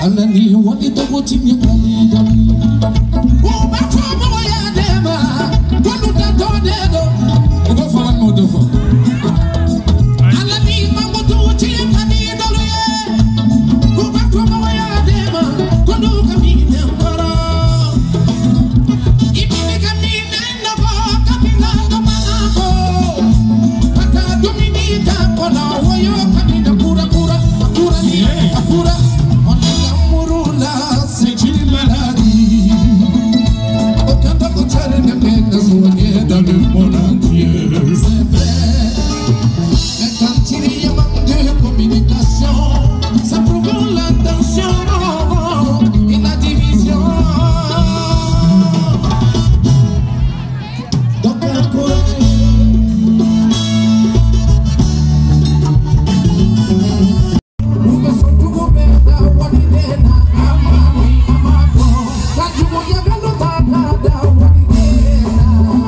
Alani wadi dogo tinye kali dami. Uba chama ya dema, kolu tato dedo. Ugo fala modo fo. Alani mambo tu tinye kali dolo ye. Uba chama ya dema, kolu kami dembara. Ibini kami nenda ba kabila kamako. Pata dominita kona wayo kami na pura pura pura ni pura. Dans le monde entier, c'est vrai. Mais quand il y a manque de communication, ça provoque la tension et la division. Donc encouragez. Nous me sommes tous ouverts à Wadidena, Amami, Amabo. Quand tu vois y'a bien longtemps à Wadidena.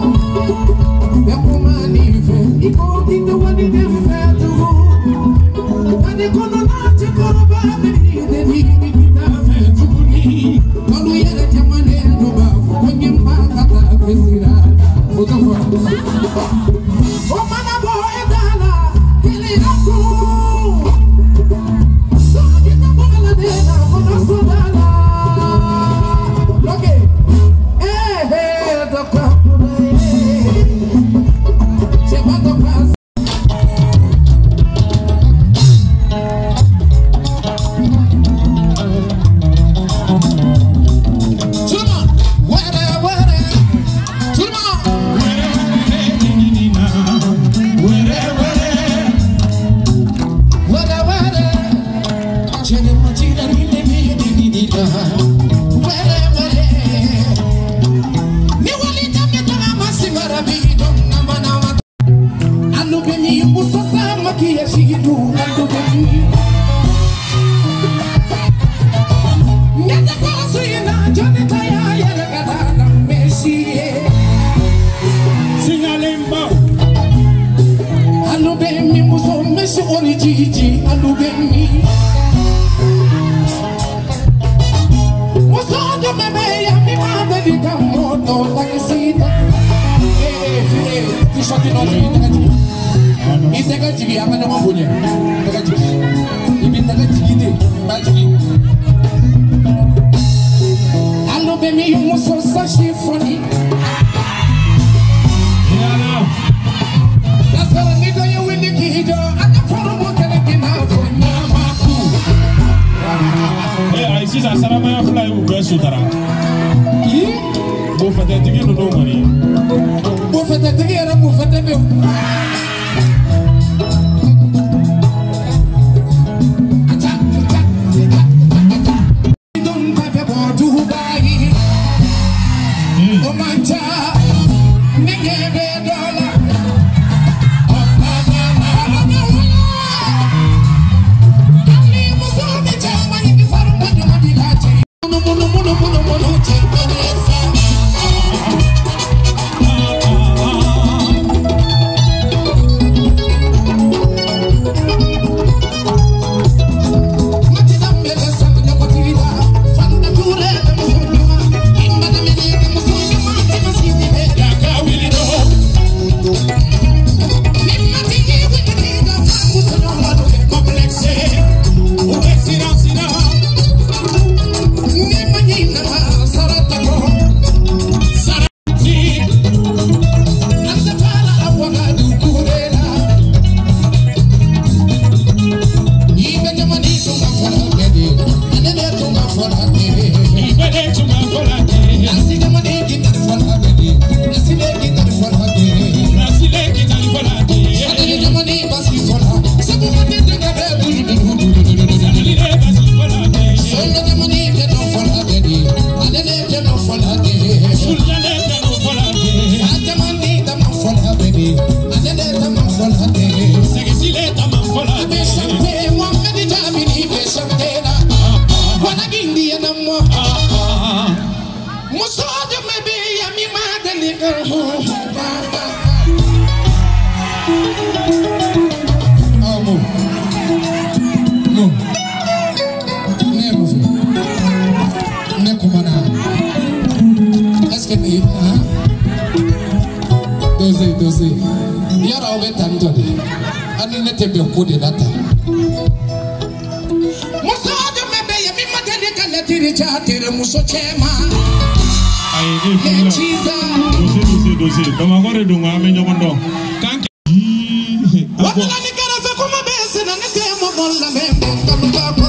Iko dindo wani defetu, wani kono na chikoro babi de ni kita fetu ni. Kalu yere jamane no ba konye mpaka fesira. Otofa. O mana bo edala kili aku. So kita bala dena kono sodala. Okay. Dokta. bawe tantoni ani nete be ko de data muso de mebe ya mi matende kala tiri cha tere muso chema ai chiza dosi kama gore dunga amenyo kondo kanki wala ni gara fa kuma bese na nete mo bolla membe kaluba ko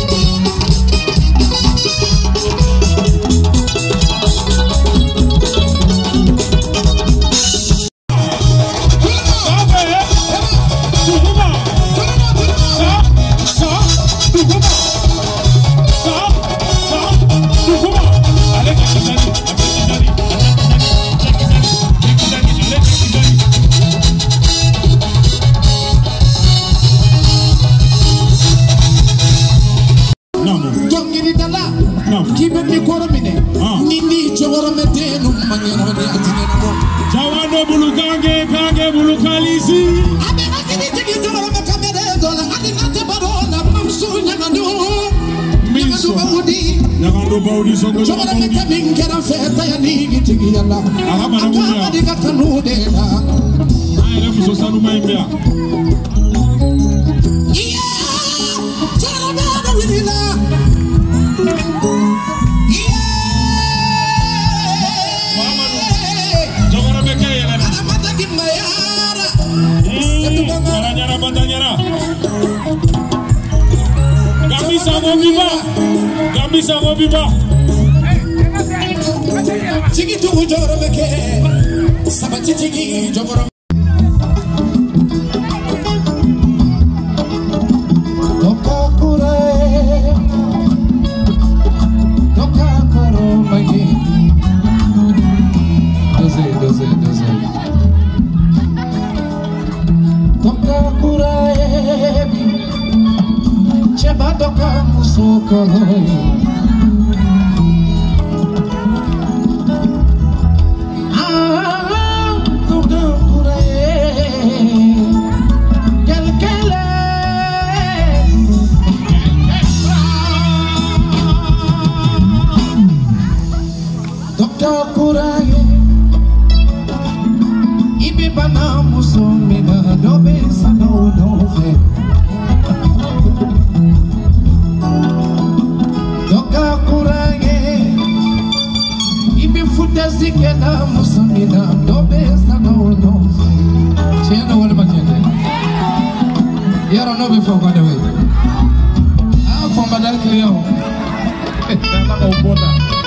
Jogora meka minkera feta ya nigi tigi yalla akaba diga kanude la ayre muso sanu maimbia iya jara da winila iya jogora meka yela ana matagi mayara nyara bandanyara Gambisa go biba Chigi tu joro beke sabati chigi joro Toka koro magi doze Toka kurae Cheba toka musoko Zikela musumina dobe sano no cheno wala matende yaro no before go the way from badal clear na ko boda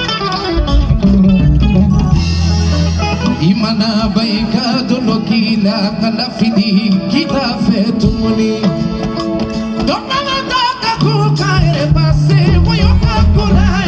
imana baika dolokila kala fidi kita fetumuni domana taka kukaire pase woyo akurai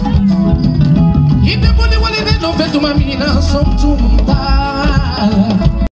Ibe boli wale de no vetu mamina som tumba